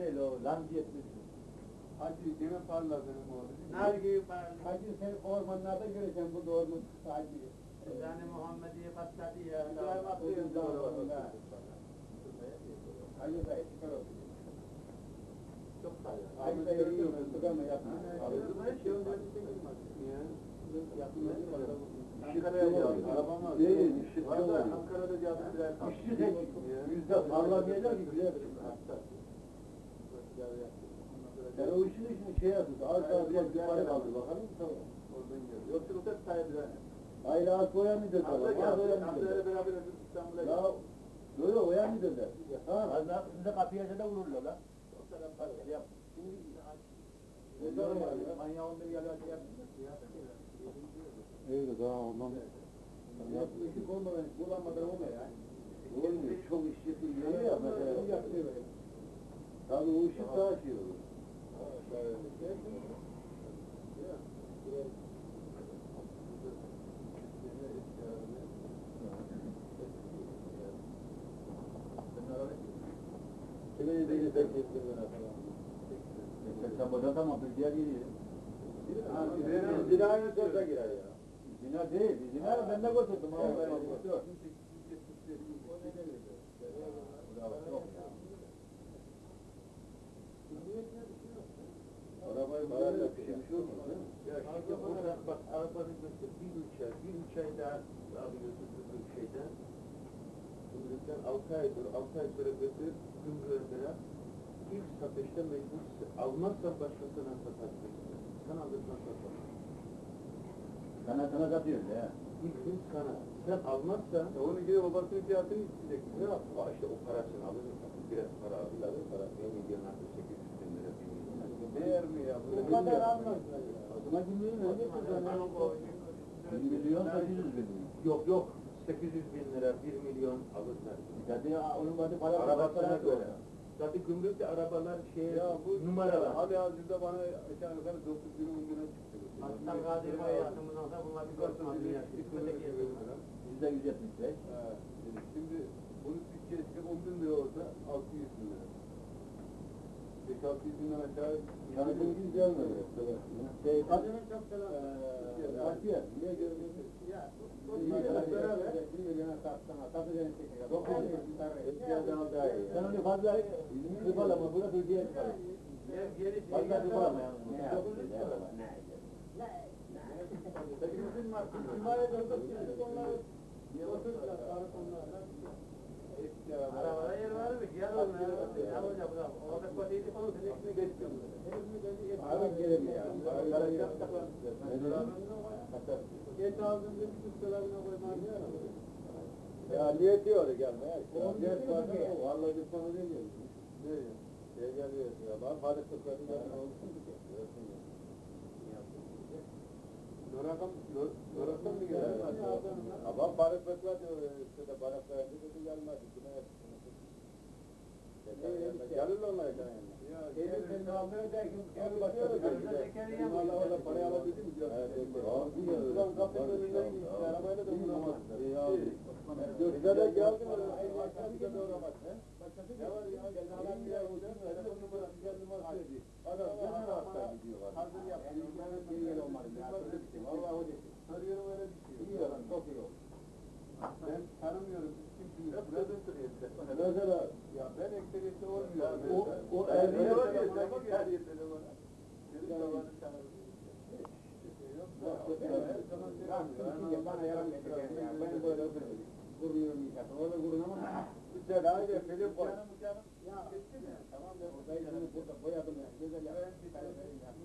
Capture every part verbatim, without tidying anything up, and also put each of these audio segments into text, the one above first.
değil o, lan diyetmişsin. Hacı gene parlar benim oğlum. Nar gibi parlıyor. Hacı sen ormanlarda göreceksin bu doğru Hacı. Yani Muhammed'i patladı ya. İbrahim Akdağ'ın zamanında. Hacı da çıkar olsun. Çok parlıyor. Hacı da iyi olsun, sıkama yapma. Ankara'ya geldi, arabam var. Değil, işçi var da Ankara'da geldi birer kaldı. İşçi tek, yüzde parlamayacak ki güzel bir sen o işin işini şey yapıyorsun, az daha biraz yukarı kaldı bakalım, tamam. Oradan geliyor. Yoksa o tek sahibiler. Hayır, az oya mı dediler? Az oya mı dediler? Beraber İstanbul'a geldi. Ya, yok yok, oya mı dediler? Tamam. Az daha size kapıya da vururlar lan. O taraf parça yap. Ne zaman var ya? Manyağı onda bir yerler yapmışsın. Öyle daha ondan. Ya bu işi olmadan, kullanmadan olmuyor ya. Olmuyor, çok iş yapıyor ya mesela. Tabii o işi daha şey olur. Kiloyu da yine tek yetkin lira falan. Sen burada tamam, bir diğer giriyor. Zinaya sorsa girer ya. Zina değil, zina ben de götürdüm ama ben yok. Arabayı parayla pişirmiş olmaz değil mi? Ya şimdi burada bak arabanın mesela bir üç ay, bir üç ay daha alıyorsun bu şeyden. Gümrükten altı aydır, altı ay sonra götürüp gümrüğe ilk satışta mecbur almazsan başkasına satarsın. Sen alırsan satarsın. Sana sana satıyoruz ya. İlk gün sana. Sen almazsan... E onu gidip babasının fiyatını isteyecek. Ne yap? İşte o parasını alır. Biraz para alırlar. Para bir milyon artık sekiz yüz bin lira. Değer mi ya? Bu kadar almazlar. O zaman kimliğin ne? Bir milyon sekiz yüz bin lira. Yok yok. sekiz yüz bin lira, bir milyon alırlar. Zaten onun adı para arabasına göre. Zaten gümrükte arabalar şey Ya bu numaralar. hali hazırda bana aşağı yukarı dokuz bin on bine çıktı. Aslan Gazi hayatımızdan sonra bunlar bir dört madde yaşlı. Hükümete girdi. Yüzde yüz yetmiş beş. Şimdi bunun Türkiye'si on bin lira olsa altı yüz bin lira. beş altı yüz binden aşağı Yani bu yüz gelmiyor. Şey, Kadının çok selam. Kaçıyor. Niye görmüyorsun? Ya. bir milyona satsana, satacaksın çekiyor. Dokuz Sen onu fazla kıpalama, buna Türkiye'ye çıkarım. Fazla kıpalama yani. Ne yaptın? Ne Peki bizim himayet oldu, şimdi onları oturdular, sarı konularla. Arabada yer var mı? Gel oğlum ya. Ne olacak bu da? Orada koteydi falan. Hepsini geçmiyorum. Para gelmiyor ya. Para yapacaklar. Geç aldın bir buçuk dolarına koymaz ya. Ya niyeti öyle gelmeye. Niyet var da vallahi bir konu değil mi? Ne? Şey geliyor ya. Ben Halit Kırklar'ın yanına olmuşum ki. Norakam, Norakam mı geldi? Ama Halit Kırklar diyor işte de bana verdi dedi gelmedi. Buna yaptım. Gelirler onlar yanına. Elim senin aldığını der ki gel başka bir şey. Valla valla parayı alabildi mi diyor. Ulan kapının önünden gitti. Arabayla da bulamadı. Bize de geldi mi? Bize de uğramaz. Ne var ya? Adam bir yer olacak. Telefon numarası geldi mi? Adam gene rastlar gidiyor. Hazır yaptı. Bir yer olmadı. Valla o dedi. Soruyorum öyle bir şey. İyi olan. Çok iyi oldu. Ben tanımıyorum. Mesela ya ben ekseriyette olmuyorum. O, o elini var ya, sen bak her yerde de var. Bana yaramıyor. Ben böyle oturuyorum. Kuruyorum yıkatım. Orada kurun ama güzel. Daha önce film koy. Ya tamam ben oradayım. Burada boyadım ya. Güzel yaptım.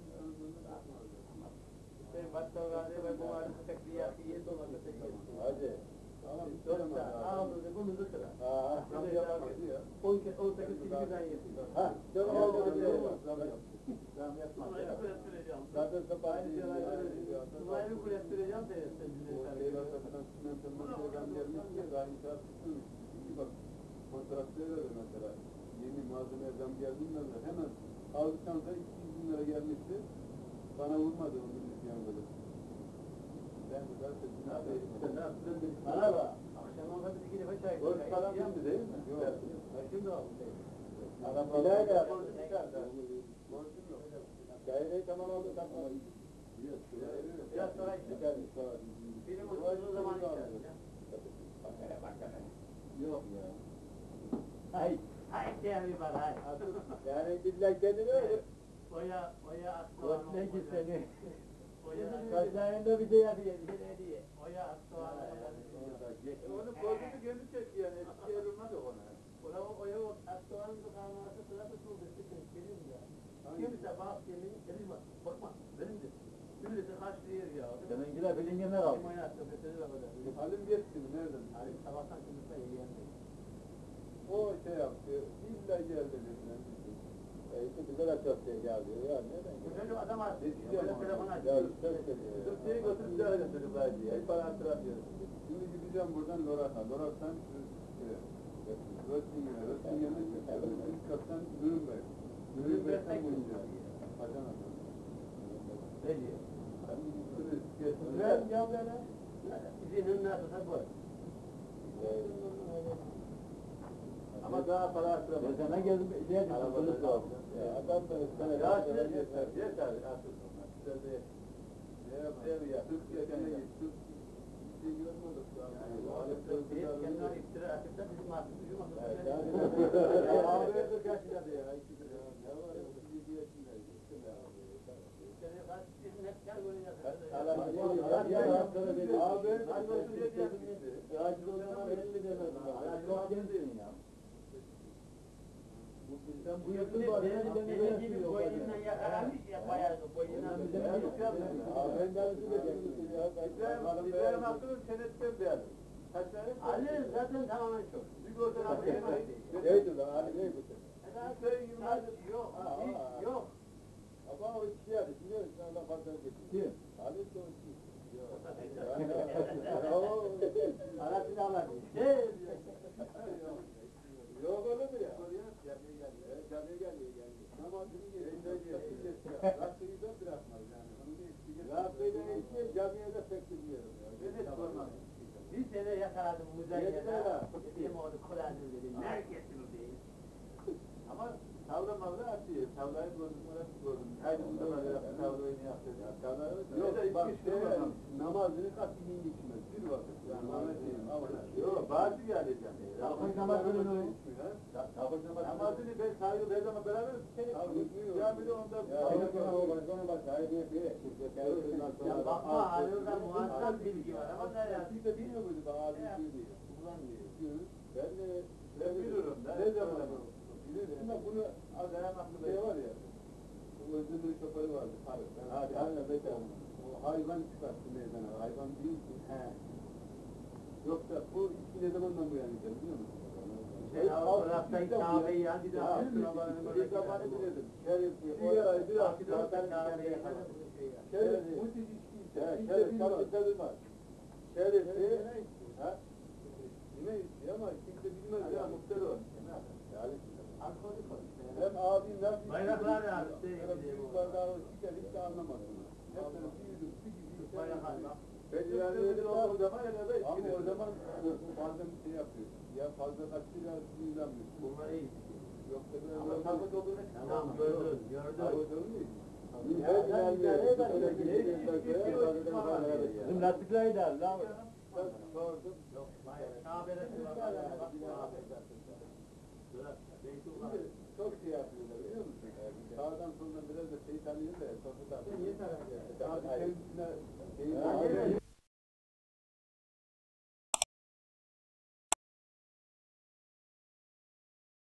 Başka Gazi ve bu arada tekliyatı yedi olmadı. Hadi. Tamam, dört tane. Ağzını bunu da sıra. Haa, nasıl yapar diyor. on sekiz çizgiden yedi. Ha, çok oldu diyor. Zam yapma. Zaten kapağını diyorlar. Sulayını kulettireceğim de. O şeyler zaten simentonun şeyden gelmiş ki daha inşaat tutmuş. Şimdi bak kontraktör öyle mesela. Yeni malzemeye zam geldiğinde hemen aldıktan sonra iki yüz bin lira gelmişti. Bana vurmadı onun için böyle. Ben de zaten ne yapayım? Ne yaptın? Bana bak. Akşam olsa biz iki defa çay. Borç falan bindi değil mi? Yok. Şimdi aldım. Adam İlayda var. yapıldı, çıkar da. Gayreyi tamam oldu, tamam. Biraz sonra içer. Benim uzun zaman içer. Yok ya. Hay, hay değerli var hay. Yani billahi kendini öyle. Oya, oya aksoğan. Korkma ki seni. Oya, Kaşlarında bir şey yapıyor, bir şey hediye. oya aksoğan. Onu koyduğunu kendi çekti yani. Eski yer olmadı ona. Ola oya aksoğan dukanması sıra tutuldu. Sıkın, benim ya. Kimse bak yemin, benim bak. Korkma, benim de. Birisi kaçlıyor ya. Seninkiler bilingenler aldı. Kim oynattı, mesela bak öyle. Halim geçti mi? Nereden? Hani sabahtan kimse yiyendi. O şey yaptı. İlla geldi dediler. E işte bize de çok şey geldi. Ya neden? Böyle adam var. Yetişeceğim Böyle ama. telefon Ya açıyor. işte geliyor. Türkiye'yi götürüp bir araya çocuklar diye. Hep bana hatırlatıyor. Şimdi gideceğim buradan Lorat'a. Lorat'tan Röttingen'e. Röttingen'e çıkıyor. Üst kattan Nürnberg. Nürnberg'den boyunca. Adana'dan. Ne diyor? Ben ya böyle. İzinin nasılsa bu. Ama daha para arttıramaz. Ben sana geldim, şey dedim, Arabada kılıç ne var. yapacağım? Ya adam da sana Ya geldi, size ben de- yeter, yeter artık onlar. Size de ne yapayım ya? Türkiye'den gittik. Bir şey görmedik şu an. Kendine iftira atıp da bizim artık bizim artık. Evet, yani- Ya abi de kaç yaşında ya? İki bir ya. Ne var ya? otuz yedi yaşındayız. İşte ne abi? Seni kaç bizim hep gel böyle Hala yazar. bir şey- ya- ya- ya- sana dedim. Abi, Ben ben otuz otuz yedi yedi yaşındayım. yaşındayım. Ya acil o zaman elli demezdim. Ya çok gençsin ya. Sen bu yılın var, Benim elli demezsin benim gibi yok boyundan yani. yakalanmış ya bayağı boyundan. Ben bizim Ben gibi yok yapmıyorum. Aa, ben dersi de bekliyorum ya. Ben- İbrahim, hanım İbrahim beğendim. Hakkı'nın senetten beri. Kaç tane? Ali zaten tamamen çok. Bir gördün abi. Neydi lan? Ali neydi bu sene? Yok, Aa, hiç aa. yok. Ama o iki yani, biliyor musun? Allah fazla geçti. Kim? Ali Soğukçu. Arasını aladı. Şey, Yok öyle mi ya? Camiye geldi. Evet, camiye geliyor, geliyor. Namazını geçiyor. Rabbini de bırakmaz yani. Onu da isteyecek. Rabbi'yle iki camiye de pek bilmiyorum ya. Ben hiç sormam. bir sene yakaladım Yeter müzayyede. ha. Dedim orada Kur'an'ı dedim. Neredesin o değil. Ama tavla mavla atıyor. Tavlayı gördüm, orası gördüm. Haydi bu da böyle yaptı, tavla oynuyor. Ya sana öyle Yok, Yok, bak, iki üç şey, gün namazını katiyen geçmez. Bir vakit. Yani Yani Mehmet diyeyim. ama Yok, bazı geleceğim. Kalkın namazını ne olur? Kalkın Namazını ben sahibi her zaman beraber camide onda Ya ona o başkanı bak sahibi yapıyor. Ya bakma halinde muazzam bilgi var ama ne ya? Bir de bilmiyor muydu bak abi diyor. Kullanmıyor. Ben de Ben biliyorum. Ne zaman bilirsin de bunu dayanaklı şey var ya. Bu öldürme köpeği vardı. Hadi hadi bekle. O hayvan çıkarttı meydana. Hayvan değil ki. He. Yoksa bu iki ne zamandan bu yani biliyor musun? Şey, Arap'tan Kabe'yi yan bir de Ya, altına bir zamanı bilirdim. Şerif, Bir ay, bir ay, Zaten Kabe'yi yan. Şerif, bu tip içkiyse, kimse bilmez. Bilmez. Şerifi, ha? Yine istiyor ama kimse bilmez ya muhtar o. Yani, Alkolik olmuş. hem abim nasıl Bayraklar ya, şey, Böyle büyük bardağı içer, hiç de anlamadım. Hep böyle büyüdüm, su gibi içer. Bayraklar bak. Peki yani öyle o zaman ya da ama o zaman bazen bir şey yapıyor. Ya fazla kaçtığıyla suylanmıyor. Bunlar iyi. Yoksa böyle Ama takut olduğunu Tamam gördüm, gördüm. Bizim lastikleri de al lan. Yok, bayağı. Kabe'de kullanlar. Bak, Kabe. Çok şey yapıyorlar biliyor musun? Sağdan soldan biraz da şey tanıyor da, sokudan. Yeter. Kendisine